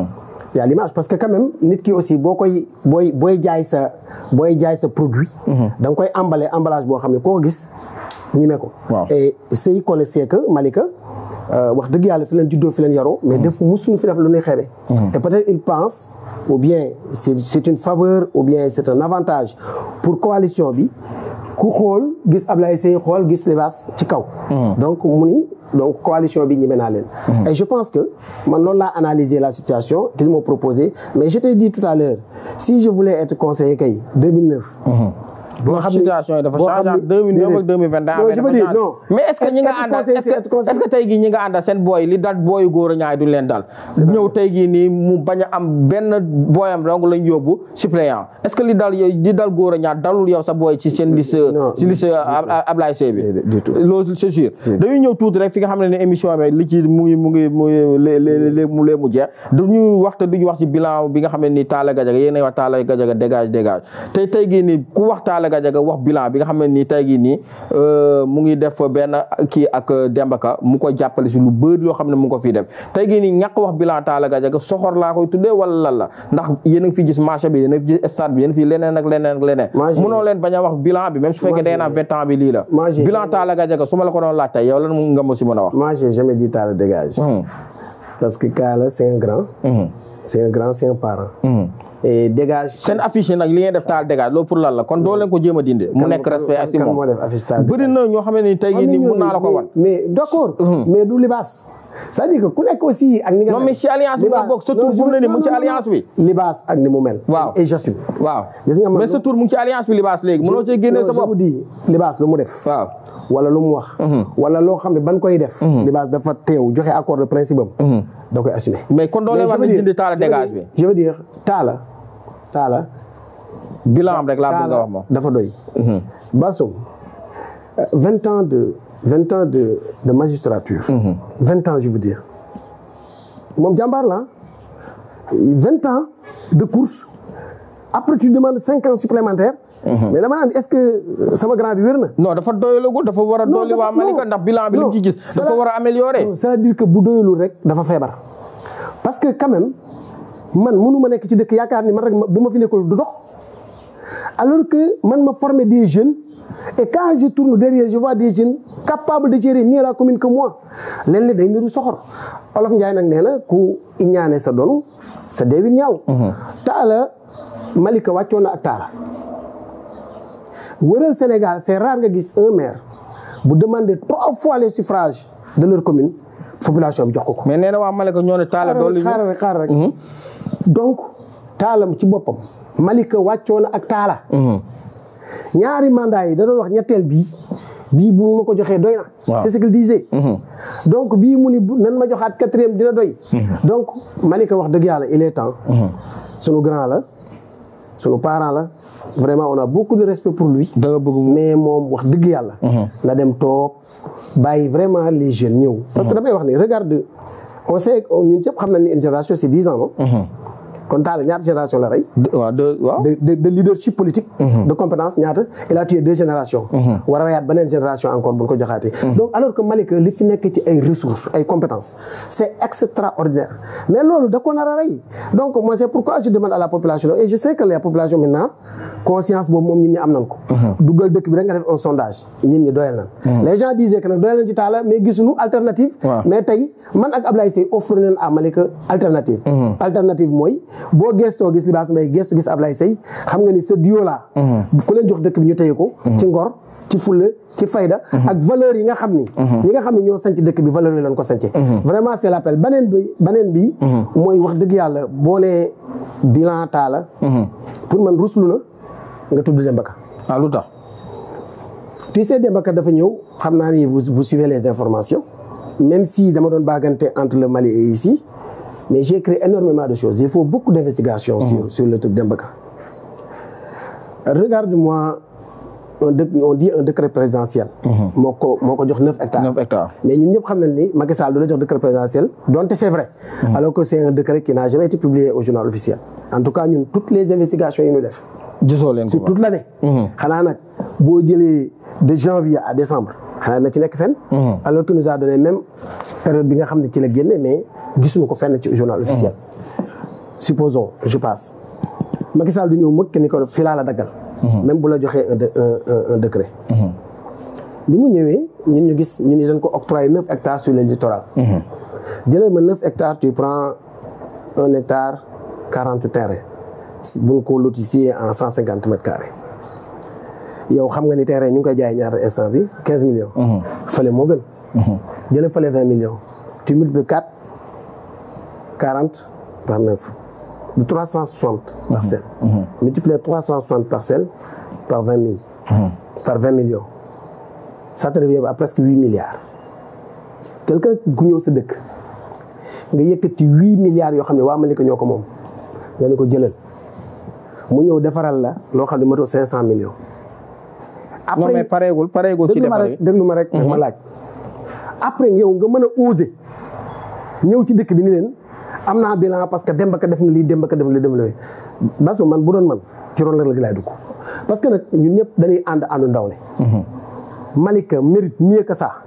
y a l'image parce que quand même nit ki aussi booy jaay sa produit. da nga koy emballage boo xam ne koo gis ñime ko. et c'est connaissait que Malika. wax dëgg yàlla fi leen juddoo fi leen yaroo mais def musuñu fi def lu ñuy xeebe et peut-être il pense ou bien c'est une faveur ou bien c'est un avantage pour coalition bi ku xool gis Ablaye Seye xool gis Libaas ci kaw donc donc coalition bi ñeme naa leen et je pense que man noonu laa analyser la situation qu'ils m'ont proposé mais je t'ai dit tout à l'heure si je voulais être conseiller kay 2009 boo xam situation yi dafa changé en 2009 ak 2021. non mais est-ce que ñi nga àndal est-ce que tey gii ñi nga àndal seen booy li dal booyu góor a ñaay duñ leen dal. ñëw tey gii nii mu bañ a am benn booyam donc lañ yóbbu suppléant est-ce que li dal góor a ñaar dalul yow sa booy ci seen liste. ci liste Ablaye Seye bi. du tout loolu c'est sûr. dañuy ñëw tuuti rek fi nga xam ne émission bi li ci mu ngi lee mu jeex duñu wax te duñu wax ci bilan bi nga xam ne nii Talla Gadiaga yéen a wax Talla Gadiaga dégage tey gii nii ku wax Talla Gadiaga wax bilan bi nga xam ne nii tey gii nii mu ngi def benn kii ak Demba Ka mu ko jàppale si lu bëri loo xam ne mu ngi ko fii def tey gii nii ñàkk wax bilan Talla Gadiaga soxor laa koy tuddee wala lan la ndax yéen a ngi fi gis marché bi yéen a ngi fi gis stade bi yéen a fi leneen ak leneen mënoo leen bañ a wax bilan bi même su fekkee day naa 20 ans bi lii la bilan Talla Gadiaga su ma la ko doon laaj tey yow lan nga ma si mën a wax. moi j'ai jamais dit Talla dégage parce que Talla c'est un grand c'est un parent et dégage. seen affiche nag li ngeen def Talla dégage loolu pour lan la kon doo leen ko jéem a dindi. mu nekk respect ak si moom bëri na ñoo xam ne ni tey jii nii mun naa la ko wan. mais d'accord. mais du Libaas. c'est-à-dire que ku nekk aussi ak ni nga. non mais ci alliance bi nga bokk sa tur fu mu ne nii mu ngi ci alliance bi. Libaas ak ni mu mel. waaw et j'assume. waaw gis nga mais sa tur mu ngi ci alliance bi Libaas léegi mënoo cee génnee sa bopp. je vous dis Libaas lu mu def. waaw wala lu mu wax. wala loo xam ne ban koy def. Libaas dafa teew joxe accord de principe am. da koy assumer. mais kon doo leen war a dindi Talla dégage bi. je veux dire Talla bilan am rek laa bëgg nga wax moom dafa doy. Bassoum 20 ans de magistrature. 20 ans je veux dire moom jàmbaar la 20 ans de course après tu demandes 5 ans supplémentaires. mais dama naan est-ce que sama grand bi wér na. non dafa doyalagul dafa war a dolli waa Malika ndax bilan bi li mu ci gis. dafa war a améliorer. c'est-à-dire que bu doyalul rek dafa feebar parce que quand même. man mënu ma nekk ci dëkk yaakaar ni man rek bu ma fi nekkul du dox alors que man ma former des jeunes et quand je tourne derrière je vois des jeunes capables de gérer mieux la commune que moi leen day niru soxor Olof Njaay nag nee na ku ñaane sa doon sa deewin ñaaw. Talla Malika wàccoon na ak Talla wëral Sénégal c'est rare nga gis un maire bu demander 3 fois les suffrages de leur commune population bi jox ko. mais nee na waa Malika ñoo ne Talla dolli xaaral rek donc Talla ci boppam Malika wàccoo na ak Talla. ñaari mandat yi da doon wax ñetteel bi bii bu ma ko joxee doy na. c'est ce qu'il disait. donc bii mu ni nan ma joxaat 4e dina doy. donc Malika wax dëgg yàlla il est temps. sunu grand la sunu parent la vraiment on a beaucoup de respect pour lui. mais moom wax dëgg yàlla. na dem toog bàyyi vraiment les jeunes ñëw. parce que damay wax ni regarde on sait ñun ñëpp xam nañ ni une génération c'est 10 ans non. kon Talla ñaata génération la rey. de leadership politique. de compétence ñaata il a tué 2 générations. war a reyaat beneen génération encore bu ñu ko joxaatee. donc alors que Malika li fi nekk ci ay ressources ay compétences c'est extraordinaire mais loolu da ko nar a rey donc moi c'est pourquoi je demande à la population et je sais que la population maintenant conscience boobu moom ñun ñi am nañ ko. duggal dëkk bi rek nga def un sondage ñun ñi doyal nañ. les gens disaient que nag doyal nañ ci Talla mais gisuñu alternative. mais tey man ak Ablaye Seye offre nañ à Malika alternative. alternative mooy. boo gëstoo gis Libaas Mbaye gëstu gis Ablaye Seye xam nga ni ce duo là ku leen jox dëkk bi ñu téye ko ci ngor ci fulla ci fayda ak valeurs yi nga xam ni ñi nga xam ni ñoo sanc dëkk bi valeurs yi lañ ko sancee vraiment c'est l'appel beneen bi mooy wax dëgg yàlla boo nee bilan Talla pour man ruslu na nga tudd Demba Ka lu tax tu sais Demba Ka dafa ñëw xam naa ni vous suivez les informations même si dama doon baagante entre le Mali et ici mais j'ai créé énormément de choses il faut beaucoup d'investigations sur le truc Demba Ka regarde-moi on dit un décret présidentiel moo ko jox 9 hectares mais ñun ñëpp xam nañ ni Macky Sall du la jox décret présidentiel donte c'est vrai alors que c'est un décret qui n'a jamais été publié au journal officiel en tout cas ñun toutes les investigations yi ñu def gisoo leen ko sur toute l'année xanaa nag boo jëlee de janvier à décembre xanaa na ci nekk fenn alors que nous a donné même période bi nga xam ne ci la génne mais gisuñu ko fenn ci journal officiel supposons je passe Macky Sall du ñëw mëkk ni ko fii laa la daggal même bu la joxee un décret bi mu ñëwee ñun ñu gis ñun ñu dañ ko octroyer 9 hectares sur le littoral jëlal ma 9 hectares tu prends 1 hectare 40 terrains bu ñu ko lotissé en 150 mètres carrés yow xam nga ni terrain ñu ngi koy jaay ñaata instant bi 15 millions fële moo gën jëlal fële 20 millions tu multiplies 40 par 9 de 360 parcelles multiplier 360 parcelles par 20 000 par 20 millions ça te revient à presque 8 milliards quelqu'un ku ñëw sa dëkk nga yëkkati 8 milliards yoo xam ne waa Malika ñoo ko moom nga ne ko jëlal mu ñëw defaral la loo xam ne moto 500 millions après non mais pareegul ci defar bi déglu ma rek ma laaj après yow nga mën a oser ñëw ci dëkk bi ni leen am naa bilan parce que Demba Ka def na lii Demba Ka def na lii Demba Ka bas man bu doon man ci ron rek la laay dugg parce que nag ñun ñëpp dañuy àndu ndaw le Malika mérite mieux que ça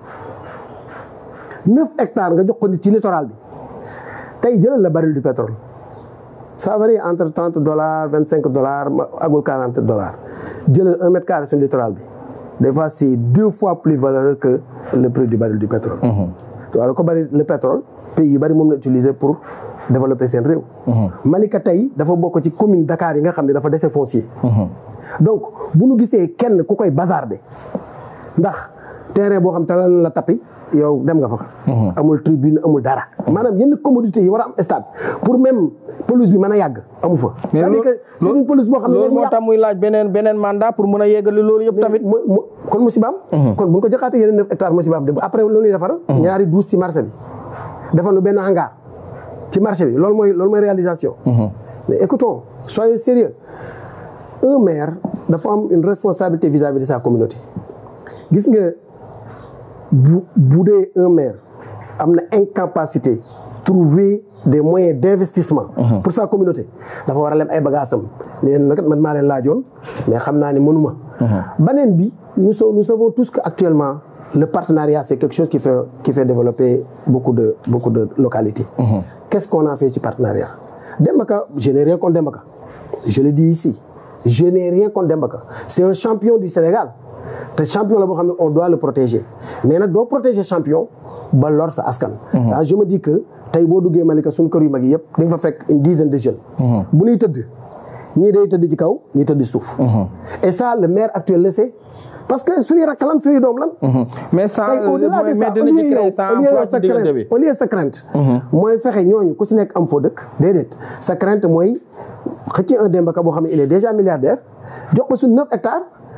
9 hectares nga jox ko nit ci littoral bi tey jëlal la baril du pétrole ça varie entre $30 $25 agul $40 jëlal 1 mètre carré sur le littoral bi des fois c'est 2 fois plus valeureux que le prix du baril du pétrole alors ko bari le pétrole pays yu bari moom la utiliser pour développer seen réew Malika tey dafa bokk ci commune Dakar yi nga xam ne dafa dese foncier donc bu nu gisee kenn ku koy bazarder ndax terrain boo xam te lan la tapis yow dem nga fa amul tribune amul dara maanaam yenn commodité yi war a am stade pour même pelouse bi mën a yàgg amu fa c'est-à-dire que c'est une pelouse boo xam ne loolu moo tax muy laaj beneen mandat pour mën a yeggali loolu yëpp tamit kon musibaam kon bu ñu ko joxaatee yeneen 9 hectares musibaam de après loolu ñuy defar ñaari 12 ci marché bi defal nu benn hangar ci marché bi loolu mooy réalisation mais écoutons soyez sérieux un maire dafa am une responsabilité vis-à-vis de sa communauté gis nga bu dee un maire am na incapacité trouver des moyens d'investissement pour sa communauté dafa war a lem ay bagaasam leen nag man maa leen laajoon mais xam naa ne mënuma beneen bi nous savons tous que actuellement le partenariat c'est quelque chose qui fait développer beaucoup de localités qu'est-ce qu'on a fait ci partenariat Demba Ka je n'ai rien contre Demba Ka je le dis ici je n'ai rien contre Demba Ka c'est un champion du Sénégal te champion la boo xam ne on doit le protéger mais nag doo protéger champion ba lor sa askan je me dis que tey boo duggee Malika suñu kër yu mag yi yëpp di nga fa fekk une dizaine de jeunes bu ñuy tëdd ñii day tëdd ci kaw ñii tëdd suuf et ça le maire actuel le sait parce que suñuy rakk lan suñuy doom lan mais ça au-delà de ça au lieu sa crainte mooy fexe ñooñu ku si nekk am foo dëkk déedéet sa crainte mooy xëcc un Demba Ka boo xam ne il est déjà milliardaire jox ko suñu 9 hectares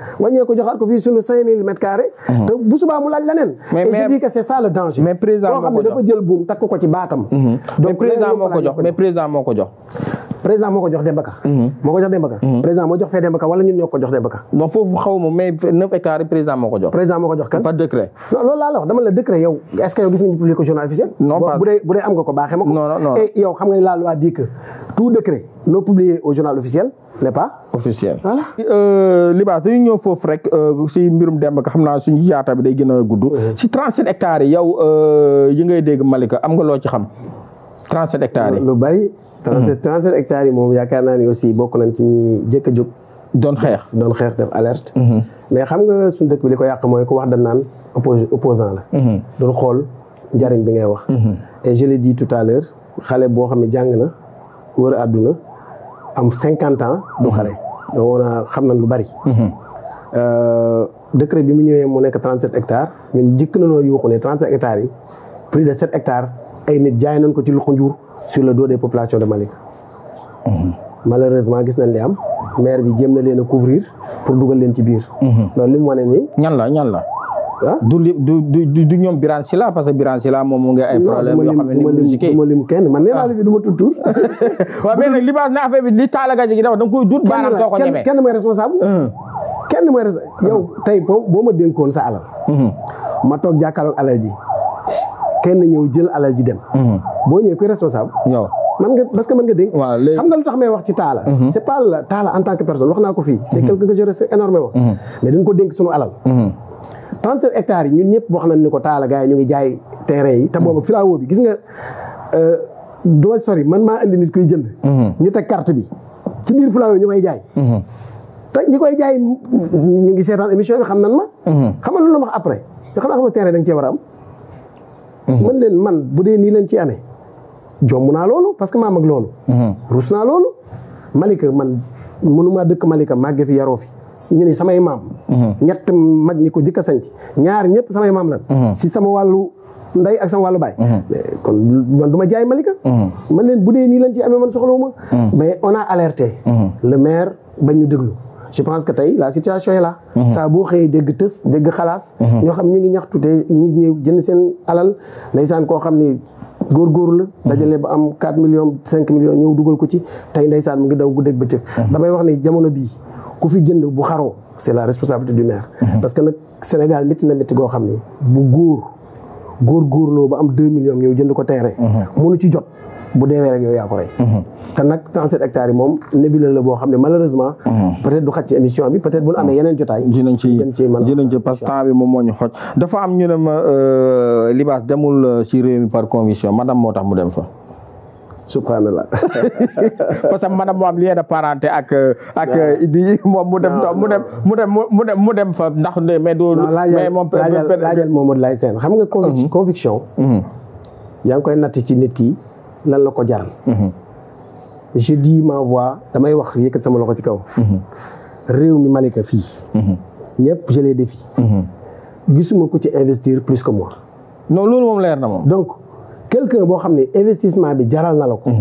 wàññee ko joxaat ko fii suñu 5000 mètres carrés. te bu subaa mu laaj leneen. mais et je dis que c'est ça le danger. mais président moo xam ne dafa jël buum takk ko ci baatam. donc président moo ko jox mais président moo ko jox. président moo ko jox Demba Ka. moo ko jox Demba Ka. président moo jox fee Demba Ka wala ñun ñoo ko jox Demba Ka. non foofu xaw ma mais 9 hectares président moo ko jox. président moo ko jox kan par décret. non loolu laa la wax dama la décret yow est-ce que yow gis nañu publié ko journal officiel. non pas bu dee am nga ko baaxee ma ko. non et yow xam nga ni la loi dit que tout décret non publié au journal officiel n'est pas officiel. voilà. Libaas dañu ñëw foofu rek si mbirum Demba Ka xam naa suñu yaata bi day gën a gudd. si 37 hectares yi yow yi ngay dégg Malika am nga loo ci xam 37 hectares yi. lu bari. 37 hectares yi moom yaakaar naa ni aussi bokk nañ ci ñi jëkk a jóg. doon xeex def alerte. mais xam nga suñu dëkk bi li ko yàq mooy ku wax dañ naan opposant la. doon xool njariñ bi ngay wax. et je l'ai dit tout à l'heure xale boo xam ne jàng na wër àdduna am 50 ans du xale. donc xam nañ lu bari. décret bi mu ñëwee mu nekk 37 hectares ñun jëkk na noo yuuxu ne 37 hectares yi plus de 7 hectares ay nit jaay nañ ko ci loxo njuur sur le dos des populations de Malika. malheureusement gis nañ li am maire bi jéem na leen a couvrir pour dugal leen ci biir. loolu li mu wane nii. ñan la. ah du ñoom Birane Sylla parce que Birane Sylla moom mu ngi ay problème yoo xam ne du ma lim kenn man nee naa la fi du ma tudd tur. waaw mais nag Libaas na affaire bi li Talla Gadio gi dafa da nga koy dut baaraam soo ko ñemee. kenn mooy responsable. kenn mooy responsable yow tey boo ma dénkoon sa alal. ma toog jàkkaarloog alal ji kenn ñëw jël alal ji dem. boo ñëwee kuy responsable. yow man nga parce que mën nga dénk. waaw léegi xam nga lu tax may wax ci Talla. c'est pas la Talla en tant que personne wax naa ko fii. c'est quelqu'un que je respecte énormément. mais dañ ko dénk sunu alal. 37 hectares yi ñun ñëpp wax nañ ni ko Talla gars yi ñu ngi jaay terrain yi te boobu filao bi gis nga doo sori man maa indi nit kuy jënd. ñu teg carte bi ci biir filao ñu koy jaay. te ñi koy jaay ñu ngi seetaan émission bi xam nan ma. xam nga lu la wax après yoo xam ne terrain da nga cee war a am. man leen man bu dee nii leen ci amee jomm naa loolu parce que maa mag loolu. rus naa loolu. Malika man mënumaa dëkk Malika màggee fi yaroo fi. ñu ni samay maam. ñett mag ñi ko jëkk a sanc ñaar ñëpp samay maam lan. si sama wàllu ndey ak sama wàllu baay. kon man du ma jaay Malika. man leen bu dee nii lañ ci amee man soxlawuma. mais on a alerté. le maire bañ ñu déglu. je pense que tey la situation est là. saa boo xëyee dégg tës dégg xalaas. ñoo xam ñu ngi ñaxtu te ñi ñëw jënd seen alal ndeysaan koo xam ni góorgóorlu la. dajale ba am 4 millions 5 millions ñëw dugal ko ci tey ndeysaan mu ngi daw guddeeg bëccëg. damay wax ni jamono bii. ku fi jënd bu xaroo c'est la responsabilité du maire. parce que nag Sénégal métti na métti goo xam ni bu góorgóorloo ba am 2 millions ñëw jënd ko terrain. mënu ci jot bu deewee rek yow yaa ko rey. te nag 37 hectares yi moom nébuleux la boo xam ne malheureusement. peut-être du xaj ci émission bi peut-être bu ñu amee yeneen jotaay. dinañ ci parce que temps bi moom moo ñu xoj dafa am ñu ne ma Libaas demul ci réew mi par conviction madame moo tax mu dem fa. subhanallah parce que madame moo am lien de parenté ak Idi moom mu dem fa ndax mais doo mais moom laajal Mamadou Laye Sène xam nga conviction yaa ngi koy natt ci nit ki lan la ko jaral je dis ma voix damay wax yëkkat sama loxo ci kaw réew mi Malika fii ñëpp je les défie gisuma ko ci investir plus que moi non loolu moom leer na moom donc quelqu'un boo xam ne investissement bi jaral na la ko.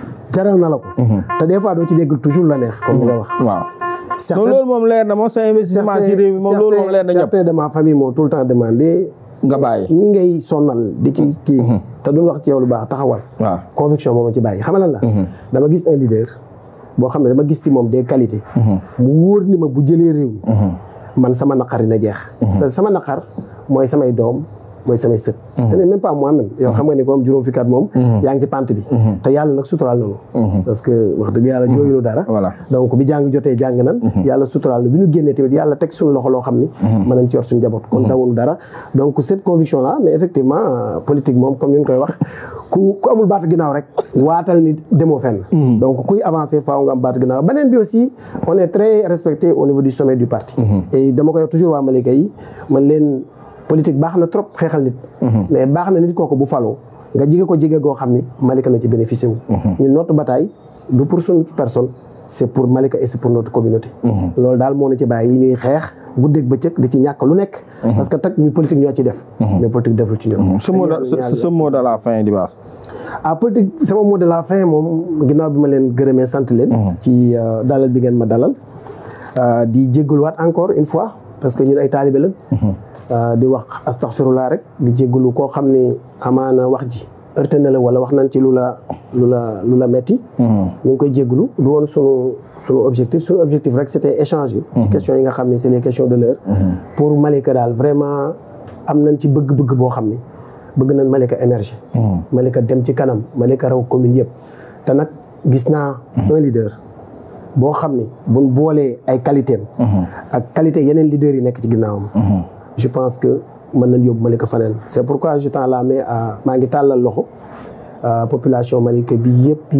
te des fois doo ci dégg toujours la neex comme ni nga wax. waaw loolu moom leer na moom sa investissement ci réew mi moom loolu moom leer na ñëpp. certains de ma famille moo tout le temps demandé. nga bàyyi ñi ngay sonnal di ci kii. te duñ wax ci yow lu baax taxawal. waaw conviction moom ci bàyyi xam nga lan la. dama gis un leader boo xam ne dama gis ci moom des qualités. mu wóor ni ma bu jëlee réew mi. man sama naqar dina jeex. sama naqar mooy samay doom. mooy samay sët. ce n'est même pas moi-même yow xam nga ni ko am juróom fukki at moom. yaa ngi ci pante bi. te yàlla nag suturaal nañu. parce que wax dëgg yàlla jooyunu dara. voilà donc bi jàng jotee jàng nan. yàlla suturaal na bi ñu génnee tamit yàlla teg suñu loxo loo xam ni. mën nañ ci yor suñu njaboot. kon dawunu dara donc cette conviction là mais effectivement politique moom comme ni ñu koy wax ku amul baatu ginnaaw rek waatal ni demoo fenn. donc kuy avancer faaw nga am baatu ginnaaw beneen bi aussi on est très respecté au niveau du sommet du parti. et dama koy toujours waa Malika yi man leen. politique baax na trop xeexal nit. mais baax na nit kooku bu faloo nga jige ko jige goo xam ni Malika na ci bénéficié wu. ñun notre bataille du pour suñu personne c'est pour Malika et c'est pour notre communauté. loolu daal moo na ci bàyyi yi ñuy xeex guddeeg bëccëg di ci ñàkk lu nekk. parce que tag ñu politique ñoo ci def. mais politique deful ci ñoom. ce mot de la fin Libaas. politique sama mot de la fin moom ginnaaw bi ma leen gërëmee sant leen. ci dalal bi ngeen ma dalal. di jéggaluwaat encore une fois parce que ñun ay taalibe lañ di wax astaghfirullah rek di jéggalu koo xam ne amaana wax ji heurté na la wala wax nañ ci lu la metti ñu ngi koy jéggalu du woon sunu objectif rek c'était échanger ci questions yi nga xam ne c'est les questions de l'heure pour Malika daal vraiment am nañ ci bëgg-bëgg boo xam ne bëgg nañ Malika émerger Malika dem ci kanam Malika raw commune yëpp te nag gis naa un leader boo xam ne buñ boolee ay qualité am ak qualité yeneen leaders yi nekk ci ginnaawam je pense que mën nañ yóbbu Malika faneen c'est pourquoi je tends la main maa ngi tàllal loxo population Malika bi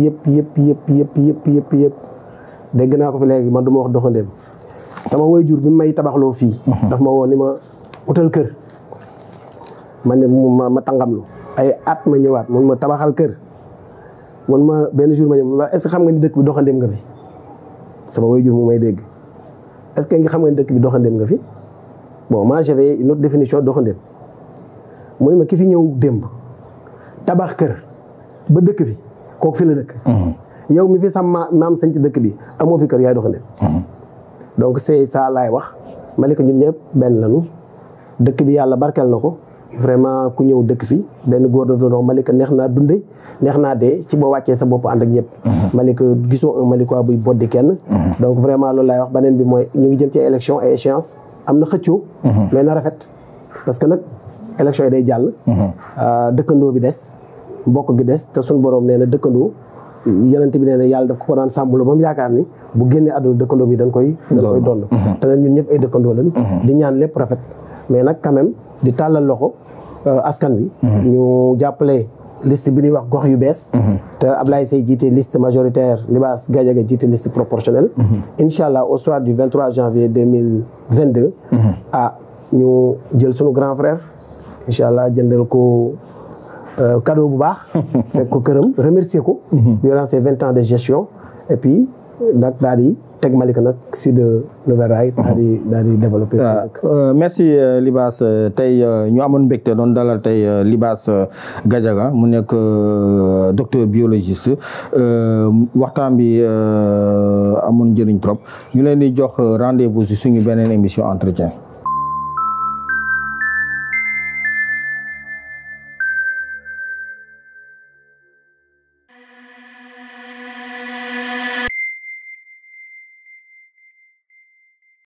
yëpp dégg naa ko fi léegi man du ma wax doxandéem sama waajur bi may tabaxloo fii daf ma woo ni ma utal kër man ne ma tàngamlu ay at ma ñëwaat mun ma tabaxal kër mun ma benn jour ma ñëw est-ce que xam nga ni dëkk bi doxandéem nga fi sama waajur mu may dégg est-ce que nga xam nga ni dëkk bi doxandéem nga fi bon moi j'avais une autre définition doxandéem mu ne ma ki fi ñëw démb tabax kër ba dëkk fi kooku fi la dëkk yow mi fi sa maam sañ ci dëkk bi amoo fi kër yaay doxandéem donc c'est ça laay wax Malika ñun ñëpp benn lañu dëkk bi yàlla barkeel na ko vraiment ku ñëw dëkk fi benn góor de doon Malika neex naa dunde neex naa dee ci boo wàccee sa bopp ànd ak ñëpp Malika gisoo un Malika buy boddi kenn donc vraiment loolu laay wax beneen bi mooy ñu ngi jëm ci élection ay échéance am na xëccoo mais na rafet parce que nag élection yi day jàll dëkkandoo bi des mbokk gi des te suñu borom nee na dëkkandoo yonent bi nee na yàlla daf ko daan sàmmloo ba mu yaakaar ni bu génnee àdduna dëkkandoo bi dañ koy donn te nag ñun ñëpp ay dëkkandoo lañ di ñaan lépp rafet mais nag quand même di tàllal loxo askan wi ñu jàppale liste bi ñuy wax gox yu bees te Ablaye Seye jiite liste majoritaire Libaas Gadiaga jiite liste proportionnelle incha allah au soir du 23 janvier 2022 ñu jël sunu grand frère incha allah jëndal ko cadeau bu baax fekk ko këram remercier ko durant ces 20 ans de gestion et puis nag daal di teg Malika nag sur de nouvelles rails daal di développer merci Libaas tey ñu amoon mbégte doon dalal tey Libaas Gadiaga mu nekk docteur biologiste waxtaan bi amoon njëriñ trop ñu leen di jox rendez-vous si suñu beneen émission entretien